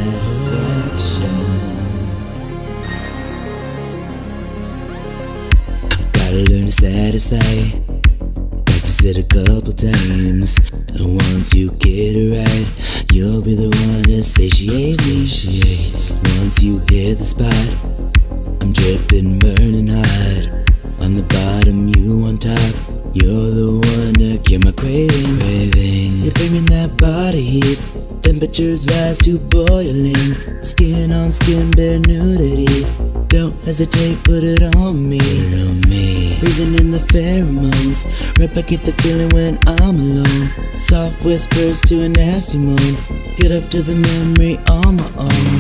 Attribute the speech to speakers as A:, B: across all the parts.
A: satisfaction. Gotta learn to satisfy. Practice it a couple times, and once you get it right, you'll be the one to satiate me. Once you hit the spot, I'm dripping, burning hot. On the bottom, you on top. You're the one to cure my craving. You're bringing that body heat. Temperatures rise to boiling. Skin on skin, bare nudity. Don't hesitate, put it on me. Breathing in the pheromones. Replicate the feeling when I'm alone. Soft whispers to a nasty moan. Get up to the memory on my own.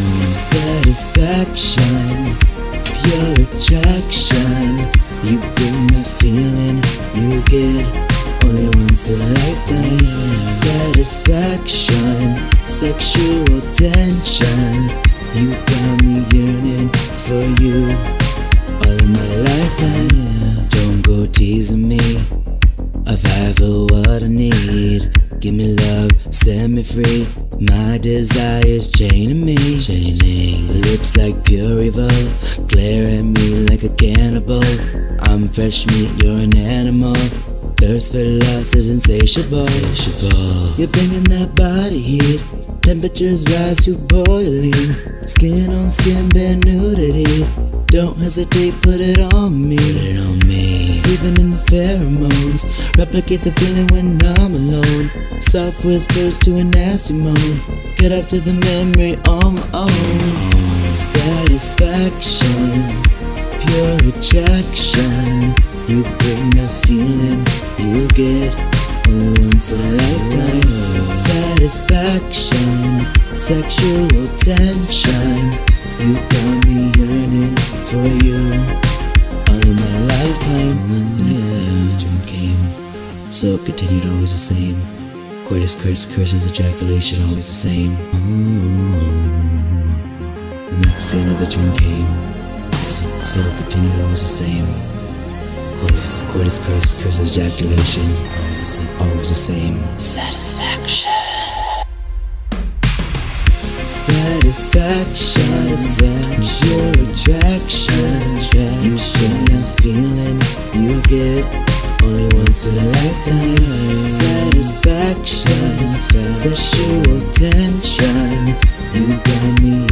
A: Satisfaction, pure attraction. You bring the feeling you get only once in a lifetime. Satisfaction, sexual tension. You got me yearning for you all in my lifetime. Don't go teasing me, I've for what I need. Give me love, set me free. My desires chaining me. Lips like pure evil, glare at me like a cannibal. I'm fresh meat, you're an animal. Thirst for loss is insatiable. You're bringing that body heat. Temperatures rise to boiling. Skin on skin, bare nudity. Don't hesitate, put it on me. Breathing in the pheromones. Replicate the feeling when I'm alone. Soft whispers to a nasty moan. Get up to the memory on my own. Satisfaction, pure attraction. You bring the feeling you get only once in a lifetime. Satisfaction, sexual tension. You got me yearning for you all in my lifetime. The next day my dream came, so it continued always the same. Coitus, curses, ejaculation, always the same. The next day another dream came, so it continued always the same. Coitus, curses, ejaculation, always the same. Satisfaction. Satisfaction, pure attraction. You bring that feeling you get only once in a lifetime. Satisfaction, sexual tension. You got me